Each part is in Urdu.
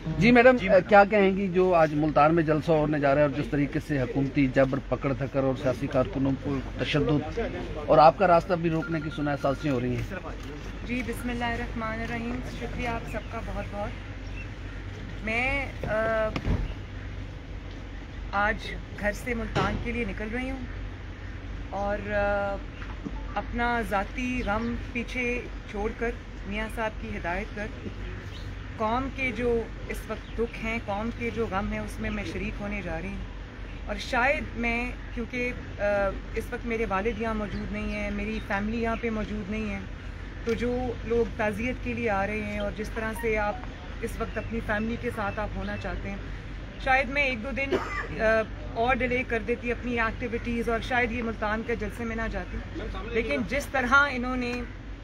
جی میڈم، کیا کہیں گی جو آج ملتان میں جلسہ ہونے جا رہا ہے اور جس طریقے سے حکومتی جبر، پکڑ دھکڑ اور سیاسی کارکنوں کو تشدد اور آپ کا راستہ بھی روکنے کی سنا سازشیں ہو رہی ہیں؟ جی بسم اللہ الرحمن الرحیم، شکریہ آپ سب کا بہت بہت۔ میں آج گھر سے ملتان کے لیے نکل رہی ہوں اور اپنا ذاتی غم پیچھے چھوڑ کر میاں صاحب کی ہدایت کر قوم کے جو اس وقت دکھ ہیں، قوم کے جو غم ہیں، اس میں میں شریک ہونے جا رہی ہوں۔ اور شاید میں، کیونکہ اس وقت میرے والد یہاں موجود نہیں ہیں، میری فیملی یہاں پہ موجود نہیں ہے، تو جو لوگ تعزیت کے لیے آ رہے ہیں اور جس طرح سے آپ اس وقت اپنی فیملی کے ساتھ آپ ہونا چاہتے ہیں، شاید میں ایک دو دن اور ڈیلے کر دیتی اپنی ایکٹیویٹیز اور شاید یہ ملتان کے جلسے میں نہ جاتی، لیکن جس طرح انہوں نے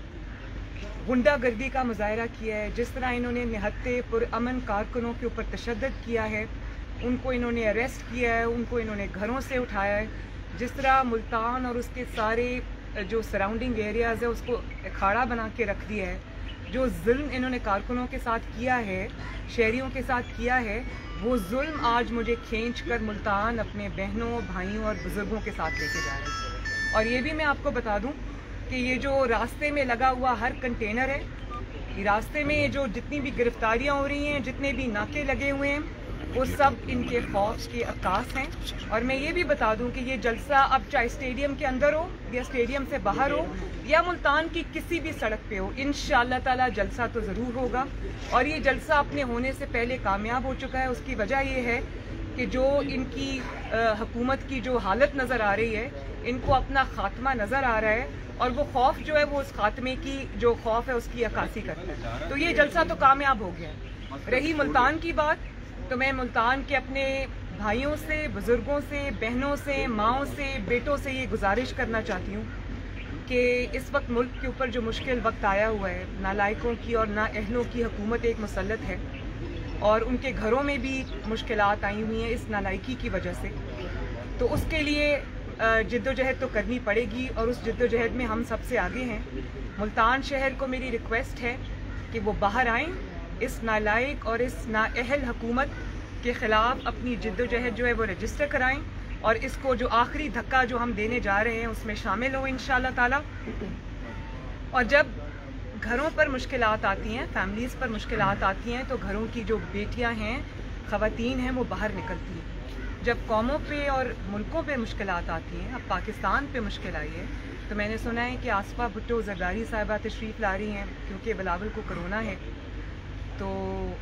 غنڈہ گردی کا مظاہرہ کیا ہے، جس طرح انہوں نے نہتے پرامن کارکنوں کے اوپر تشدد کیا ہے، ان کو انہوں نے اریسٹ کیا ہے، ان کو انہوں نے گھروں سے اٹھایا ہے، جس طرح ملتان اور اس کے سارے جو سراؤنڈنگ ایریاز ہے اس کو اکھاڑا بنا کے رکھ دیا ہے، جو ظلم انہوں نے کارکنوں کے ساتھ کیا ہے، شہریوں کے ساتھ کیا ہے، وہ ظلم آج مجھے کھینچ کر ملتان اپنے بہنوں، بھائیوں اور بزرگوں کے ساتھ لے کے جا رہے ہیں۔ اور یہ بھی میں آپ کو بتا دوں کہ یہ جو راستے میں لگا ہوا ہر کنٹینر ہے، یہ راستے میں جو جتنی بھی گرفتاریاں ہو رہی ہیں، جتنے بھی ناکے لگے ہوئے ہیں، وہ سب ان کے خوف کے عکاس ہیں۔ اور میں یہ بھی بتا دوں کہ یہ جلسہ اب چاہے اسٹیڈیم کے اندر ہو یا اسٹیڈیم سے باہر ہو یا ملتان کی کسی بھی سڑک پہ ہو، انشاءاللہ تعالی جلسہ تو ضرور ہوگا۔ اور یہ جلسہ اپنے ہونے سے پہلے کامیاب ہو چکا ہے۔ اس کی وجہ یہ ہے کہ جو ان کی حکومت کی جو حالت نظر آ رہی ہے، ان کو اپنا خاتمہ نظر آ رہا ہے، اور وہ خوف جو ہے وہ اس خاتمے کی جو خوف ہے اس کی عکاسی کرتا ہے۔ تو یہ جلسہ تو کامیاب ہو گیا ہے۔ رہی ملتان کی بات، تو میں ملتان کے اپنے بھائیوں سے، بزرگوں سے، بہنوں سے، ماؤں سے، بیٹوں سے یہ گزارش کرنا چاہتی ہوں کہ اس وقت ملک کے اوپر جو مشکل وقت آیا ہوا ہے، نالائقوں کی اور نااہلوں کی حکومت ایک مسلط ہے، اور ان کے گھروں میں بھی مشکلات آئی ہوئی ہیں اس نالائقی کی وجہ سے، تو اس کے لیے جد و جہد تو کرنی پڑے گی، اور اس جد و جہد میں ہم سب سے آگے ہیں۔ ملتان شہر کو میری ریکویسٹ ہے کہ وہ باہر آئیں، اس نالائق اور اس نااہل حکومت کے خلاف اپنی جد و جہد جو ہے وہ رجسٹر کرائیں، اور اس کو جو آخری دھکا جو ہم دینے جا رہے ہیں اس میں شامل ہوں انشاءاللہ تعالی۔ اور جب گھروں پر مشکلات آتی ہیں، فیملیز پر مشکلات آتی ہیں، تو گھروں کی جو بیٹیاں ہیں، خواتین ہیں، وہ باہر نکلتی ہیں۔ جب قوموں پہ اور ملکوں پہ مشکلات آتی ہیں، اب پاکستان پہ مشکل آئی ہے، تو میں نے سنا ہے کہ آصفہ بھٹو زرداری صاحبہ تشریف لا رہی ہیں، کیونکہ بلاول کو کرونا ہے۔ تو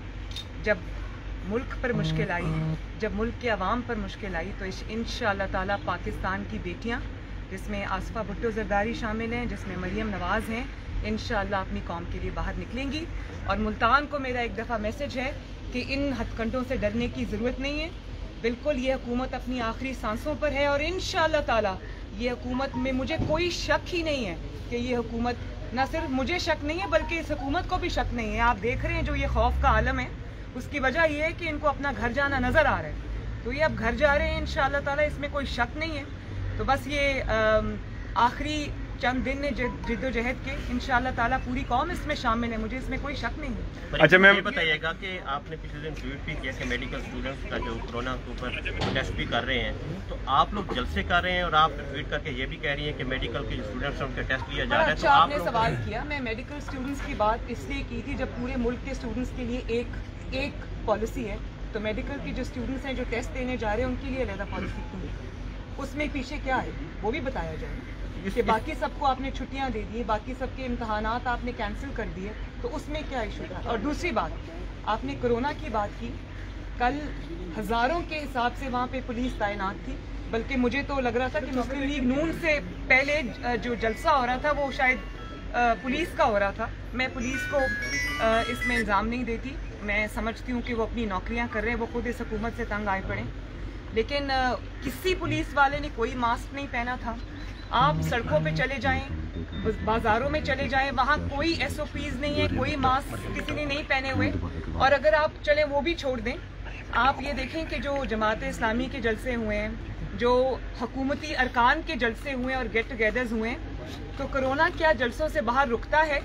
جب ملک پر مشکل آئی، جب ملک کے عوام پر مشکل آئی، تو انشاءاللہ تعالی پاکستان کی بیٹیاں، جس میں آصفہ بھٹو زرداری شامل ہیں، جس میں مریم نواز ہیں، انشاءاللہ اپنی قوم کے لیے باہر نکلیں گی۔ اور ملتان کو میرا ایک دفعہ میسج ہے کہ ان ہتھ کنڈوں سے ڈرنے کی ضرورت نہیں ہے۔ بالکل یہ حکومت اپنی آخری سانسوں پر ہے، اور انشاءاللہ تعالی یہ حکومت میں مجھے کوئی شک ہی نہیں ہے کہ یہ حکومت، نہ صرف مجھے شک نہیں ہے بلکہ اس حکومت کو بھی شک نہیں ہے۔ آپ دیکھ رہے ہیں جو یہ خوف کا عالم ہے، اس کی وجہ یہ ہے کہ ان کو اپنا گھر جانا نظر آ رہا ہے، تو یہ اب گھر جا رہے ہیں انشاءاللہ تعالی، اس میں کوئی شک نہیں ہے۔ تو بس یہ آخری چند دن نے جد و جہد کے، انشاءاللہ تعالی پوری قوم اس میں شامل ہے، مجھے اس میں کوئی شک نہیں ہے۔ اچھا میم، یہ بتائیے گا کہ آپ نے پچھلے دن ٹویٹ بھی کیا کہ میڈیکل اسٹوڈنٹس کا جو کورونا کے اوپر ٹیسٹ بھی کر رہے ہیں، تو آپ لوگ جلسے کر رہے ہیں اور آپ ٹویٹ کر کے یہ بھی کہہ رہی ہیں کہ میڈیکل کے اسٹوڈنٹس ان کے ٹیسٹ لیا جا رہا ہے، تو آپ نے سوال کیا، میں میڈیکل اسٹوڈنٹس کی بات اس لیے کی تھی جب پورے ملک کے اسٹوڈنٹس کے لیے ایک پالیسی ہے، تو میڈیکل کی جو اسٹوڈنٹس ہیں جو ٹیسٹ دینے جا رہے ہیں ان کے لیے علیحدہ پالیسی کیوں ہے، اس میں پیچھے کیا ہے وہ بھی بتایا جائے کہ باقی سب کو آپ نے چھٹیاں دے دی، باقی سب کے امتحانات آپ نے کینسل کر دیے، تو اس میں کیا ایشو تھا۔ اور دوسری بات، آپ نے کرونا کی بات کی، کل ہزاروں کے حساب سے وہاں پہ پولیس تعینات تھی، بلکہ مجھے تو لگ رہا تھا کہ مسلم لیگ نون سے پہلے جو جلسہ ہو رہا تھا وہ شاید پولیس کا ہو رہا تھا۔ میں پولیس کو اس میں الزام نہیں دیتی، میں سمجھتی ہوں کہ وہ اپنی نوکریاں کر رہے ہیں، وہ خود اس حکومت سے تنگ آئے پڑے، لیکن کسی پولیس والے نے کوئی ماسک نہیں پہنا تھا۔ آپ سڑکوں پہ چلے جائیں، بازاروں میں چلے جائیں، وہاں کوئی ایس او پیز نہیں ہے، کوئی ماسک کسی نے نہیں پہنے ہوئے۔ اور اگر آپ چلیں وہ بھی چھوڑ دیں، آپ یہ دیکھیں کہ جو جماعت اسلامی کے جلسے ہوئے ہیں، جو حکومتی ارکان کے جلسے ہوئے اور گیٹ ٹوگیدرز ہوئے ہیں، تو کرونا کیا جلسوں سے باہر رکتا ہے؟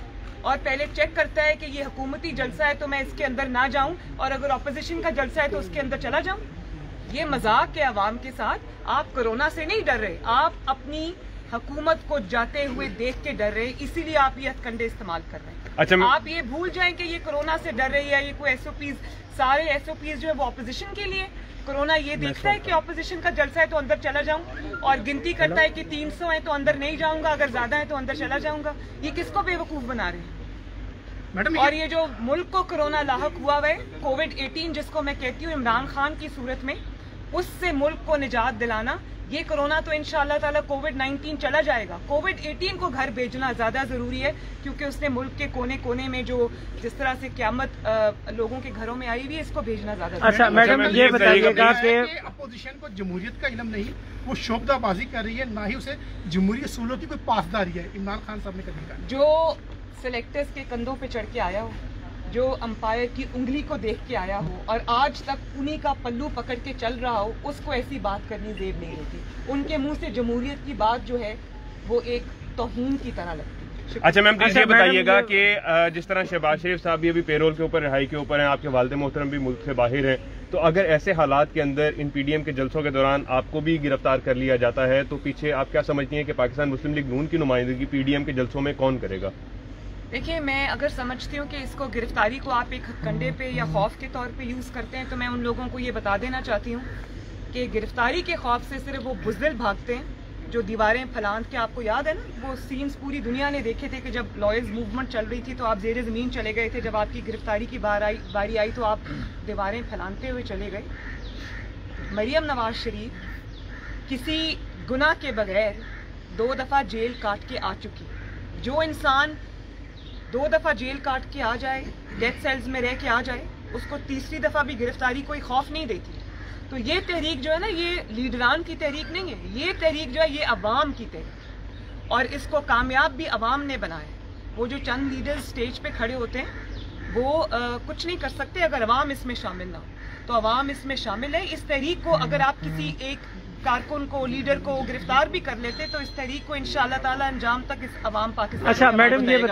اور پہلے چیک کرتا ہے کہ یہ حکومتی جلسہ ہے تو میں اس کے اندر نہ جاؤں، اور اگر اپوزیشن کا جلسہ ہے تو اس کے اندر چلا جاؤں. یہ مذاق کے عوام کے ساتھ. آپ کورونا سے نہیں ڈر رہے، آپ اپنی حکومت کو جاتے ہوئے دیکھ کے ڈر رہے، اسی لیے آپ یہ ہتھ کنڈے استعمال کر رہے ہیں. آپ یہ بھول جائیں کہ یہ کورونا سے ڈر رہی ہے، یہ کوئی ایس او پیز، سارے ایس او پیز جو ہے وہ اپوزیشن کے لیے. کورونا یہ دیکھتا ہے کہ اپوزیشن کا جلسہ ہے تو اندر چلا جاؤں، اور گنتی کرتا ہے کہ 300 ہیں تو اندر نہیں جاؤں گا، اگر زیادہ ہیں تو اندر چلا جاؤں گا. یہ کس کو بے وقوف بنا رہے ہیں؟ اور یہ جو ملک کو کورونا لاحق ہوا ہے، کووڈ-18 جس کو میں کہتی ہوں عمران خان کی صورت میں، اس سے ملک کو نجات دلانا. یہ کورونا تو انشاءاللہ تعالی کووڈ-19 چلا جائے گا. کووڈ-18 کو گھر بھیجنا زیادہ ضروری ہے، کیونکہ اس نے ملک کے کونے کونے میں جو جس طرح سے قیامت لوگوں کے گھروں میں آئی ہوئی ہے، اس کو بھیجنا زیادہ ضروری ہے. اچھا میڈم یہ بتائیے گا کہ اپوزیشن کو جمہوریت کا علم نہیں، وہ شعبدہ بازی کر رہی ہے، نہ ہی اسے جمہوری اصولوں کی کوئی پاسداری ہے. عمران خان صاحب نے کبھی کہا جو سلیکٹرز کے کندھوں پہ چڑھ کے آیا ہو، جو امپائر کی انگلی کو دیکھ کے آیا ہو اور آج تک انہی کا پلو پکڑ کے چل رہا ہو، اس کو ایسی بات کرنی زیب نہیں ہوتی. ان کے منہ سے جمہوریت کی بات جو ہے وہ ایک توہین کی طرح لگتی ہے. اچھا میم پلیز یہ بتائیے گا کہ جس طرح شہباز شریف صاحب بھی ابھی پیرول کے اوپر، رہائی کے اوپر ہیں، آپ کے والد محترم بھی ملک سے باہر ہیں، تو اگر ایسے حالات کے اندر ان پی ڈی ایم کے جلسوں کے دوران آپ کو بھی گرفتار کر لیا جاتا ہے تو پیچھے آپ کیا سمجھتی ہیں کہ پاکستان مسلم لیگ نون کی نمائندگی پی ڈی ایم کے جلسوں میں کون کرے گا؟ دیکھیے، میں اگر سمجھتی ہوں کہ اس کو گرفتاری کو آپ ایک کنڈے پہ یا خوف کے طور پہ یوز کرتے ہیں، تو میں ان لوگوں کو یہ بتا دینا چاہتی ہوں کہ گرفتاری کے خوف سے صرف وہ بزدل بھاگتے ہیں جو دیواریں پھلانت کے. آپ کو یاد ہے نا وہ سینز پوری دنیا نے دیکھے تھے کہ جب لائرز موومنٹ چل رہی تھی تو آپ زیر زمین چلے گئے تھے، جب آپ کی گرفتاری کی باری آئی تو آپ دیواریں پھیلانتے ہوئے چلے گئے. مریم نواز شریف کسی گناہ کے بغیر 2 دفعہ جیل کاٹ کے آ چکی. جو انسان 2 دفعہ جیل کاٹ کے آ جائے، ڈیتھ سیلز میں رہ کے آ جائے، اس کو تیسری دفعہ بھی گرفتاری کوئی خوف نہیں دیتی. تو یہ تحریک جو ہے نا، یہ لیڈران کی تحریک نہیں ہے، یہ تحریک جو ہے یہ عوام کی تحریک، اور اس کو کامیاب بھی عوام نے بنایا. وہ جو چند لیڈر سٹیج پہ کھڑے ہوتے ہیں وہ کچھ نہیں کر سکتے اگر عوام اس میں شامل نہ ہو. تو عوام اس میں شامل ہے. اس تحریک کو اگر آپ کسی ایک کارکن کو، لیڈر کو گرفتار بھی کر لیتے تو اس تحریک کو انشاءاللہ تعالی انجام تک اس عوام پاکستان. اچھا میڈم یہ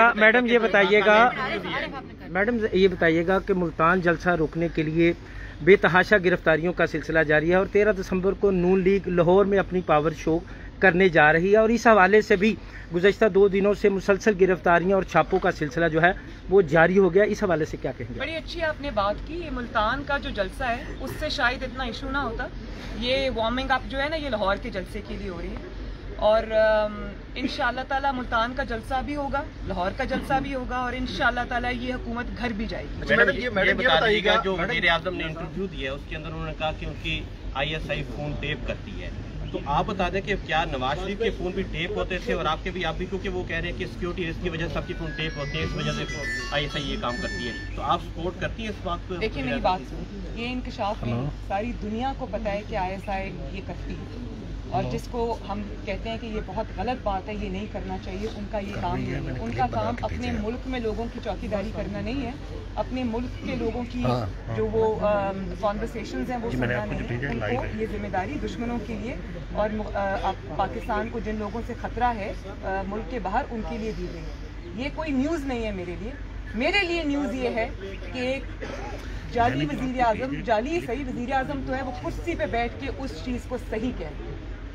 بتائیے گا کہ ملتان جلسہ روکنے کے لیے بے تحاشا گرفتاریوں کا سلسلہ جاری ہے، اور 13 دسمبر کو نون لیگ لاہور میں اپنی پاور شو کرنے جا رہی ہے، اور اس حوالے سے بھی گزشتہ 2 دنوں سے مسلسل گرفتاریاں اور چھاپوں کا سلسلہ جو ہے وہ جاری ہو گیا. اس حوالے سے کیا کہیں گے؟ بڑی اچھی آپ نے بات کی. یہ ملتان کا جو جلسہ ہے اس سے شاید اتنا ایشو نہ ہوتا. یہ وارمنگ اپ جو ہے نا، یہ لاہور کے جلسے کے لیے ہو رہی ہے، اور انشاءاللہ تعالی ملتان کا جلسہ بھی ہوگا، لاہور کا جلسہ بھی ہوگا، اور انشاءاللہ تعالی یہ حکومت گھر بھی جائے گی. یہ بتا دیجیے گا جو وزیر اعظم نے انٹرویو دیا ہے اس کے اندر انہوں نے کہا کہ ان کی ISI فون ٹیپ کرتی ہے. تو آپ بتا دیں کہ کیا نواز شریف کے فون بھی ٹیپ ہوتے تھے اور آپ کے بھی کیونکہ وہ کہہ رہے ہیں کہ سیکیورٹی رسک کی وجہ سے سب کی فون ٹیپ ہوتی ہے، اس وجہ سے ISI یہ کام کرتی ہے، تو آپ سپورٹ کرتی ہیں اس بات کو؟ دیکھیے میری بات سنیں، یہ انکشاف ہے، ساری دنیا کو پتہ ہے کہ ISI یہ کرتی ہے، اور جس کو ہم کہتے ہیں کہ یہ بہت غلط بات ہے، یہ نہیں کرنا چاہیے، ان کا یہ کام نہیں ہے. ان کا کام اپنے ملک میں لوگوں کی چوکیداری کرنا نہیں ہے، اپنے ملک کے لوگوں کی جو وہ کانورسیشنز ہیں وہ سننا نہیں ہے. ان کو یہ ذمہ داری دشمنوں کے لیے اور پاکستان کو جن لوگوں سے خطرہ ہے ملک کے باہر، ان کے لیے دی گئی ہے. یہ کوئی نیوز نہیں ہے میرے لیے. میرے لیے نیوز یہ ہے کہ ایک جعلی وزیر اعظم، جعلی صحیح وزیر اعظم تو ہے، وہ کرسی پہ بیٹھ کے اس چیز کو صحیح کہہ رہے ہیں.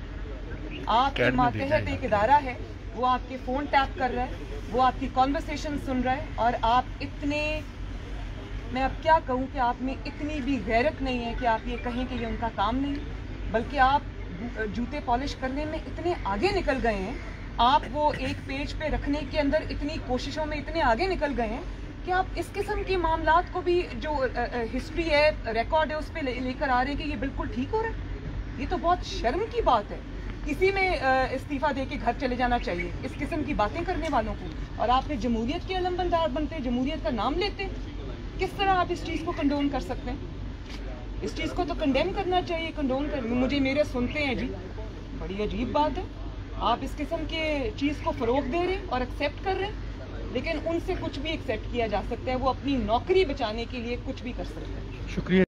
آپ کے ماتحت ایک ادارہ ہے، وہ آپ کے فون ٹیپ کر رہا ہے، وہ آپ کی کانورسیشن سن رہا ہے، اور آپ اتنے، میں اب کیا کہوں کہ آپ میں اتنی بھی غیرت نہیں ہے کہ آپ یہ کہیں کہ یہ ان کا کام نہیں، بلکہ آپ جوتے پالش کرنے میں اتنے آگے نکل گئے ہیں، آپ وہ ایک پیج پہ رکھنے کے اندر اتنی کوششوں میں اتنے آگے نکل گئے ہیں کہ آپ اس قسم کے معاملات کو بھی جو ہسٹری ہے، ریکارڈ ہے، اس پہ لے کر آ رہے ہیں کہ یہ بالکل ٹھیک ہو رہا ہے. یہ تو بہت شرم کی بات ہے. کسی میں استعفیٰ دے کے گھر چلے جانا چاہیے اس قسم کی باتیں کرنے والوں کو. اور آپ نے جمہوریت کے علم بردار بنتے، جمہوریت کا نام لیتے. کس طرح آپ اس چیز کو کنڈون کر سکتے ہیں؟ اس چیز کو تو کنڈیم کرنا چاہیے. کنڈون کر مجھے میرے سنتے ہیں جی، بڑی عجیب بات ہے. آپ اس قسم کے چیز کو فروغ دے رہے اور ایکسیپٹ کر رہے ہیں، لیکن ان سے کچھ بھی ایکسیپٹ کیا جا سکتا ہے. وہ اپنی نوکری بچانے کے لیے کچھ بھی کر سکتے ہیں. شکریہ.